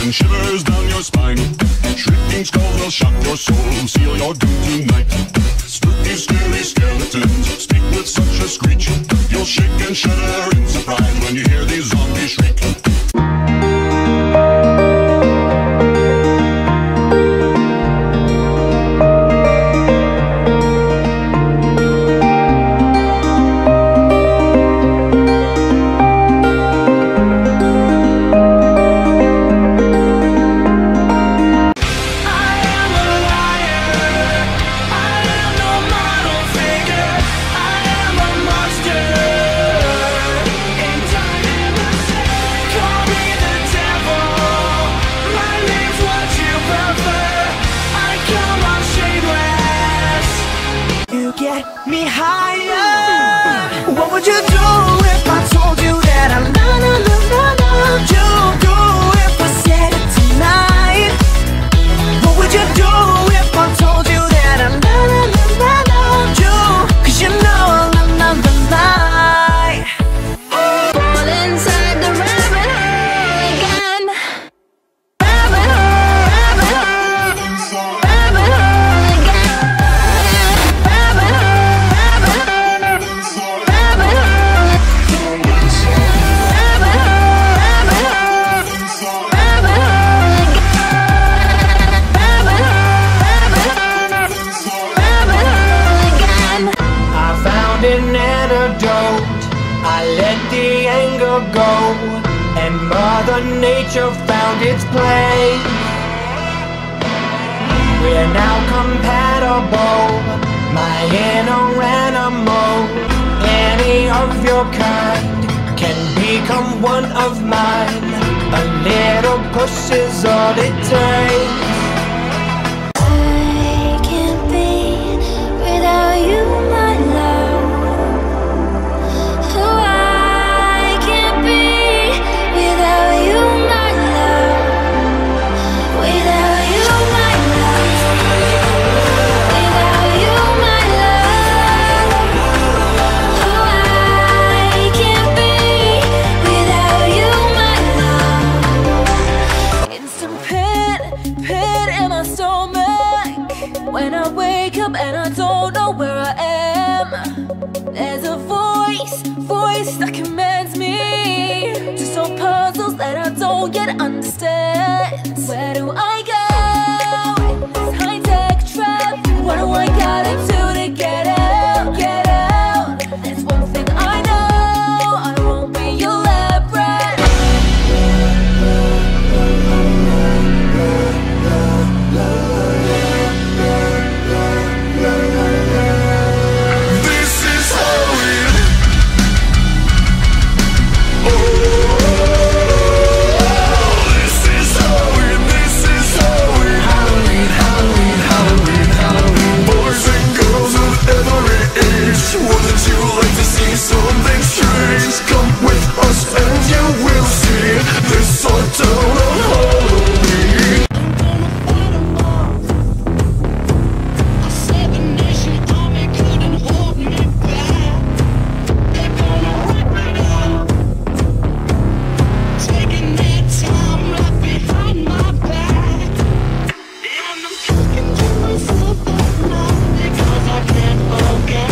send shivers down your spine. Shrieking skulls will shock your soul, seal your doom tonight. Spooky, scary skeletons speak with such a screech. You'll shake and shudder in surprise when you hear these zombies shriek. Get me higher. What would you do if I told you that I love you? Do if I said it tonight? What would you do if I told you that I love you? 'Cause you know I love the light. Fall inside the rabbit hole again. Rabbit hole, rabbit hole, rabbit hole again. An antidote, I let the anger go, and Mother Nature found its place. We're now compatible, my inner animal. Any of your kind can become one of mine. A little push is all it takes. I can't be without you, my love. When I wake up and I don't know where I am, there's a voice that commands me to solve puzzles that I don't yet understand. Where do I go in this high-tech trap? What do I gotta do to get out, get out? There's one thing I know, I won't be your lab rat. Wouldn't you like to see something strange? Come with us and you will see this sort town on Halloween. I'm gonna fight 'em all. A 7-nation army couldn't hold me back. They're gonna rip it up, taking their time right behind my back. And I'm talking to myself at night because I can't forget.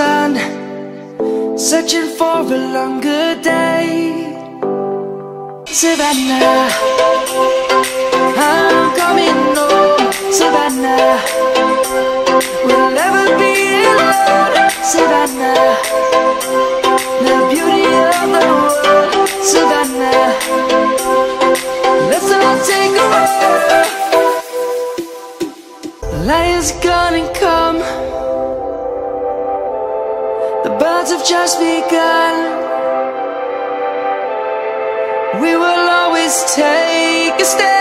searching for a longer day. Savannah, I'm coming home, Savannah. We'll never be alone, Savannah. The beauty of the world, Savannah. Let's all take a ride. Light is gonna come. The birds have just begun. We will always take a step.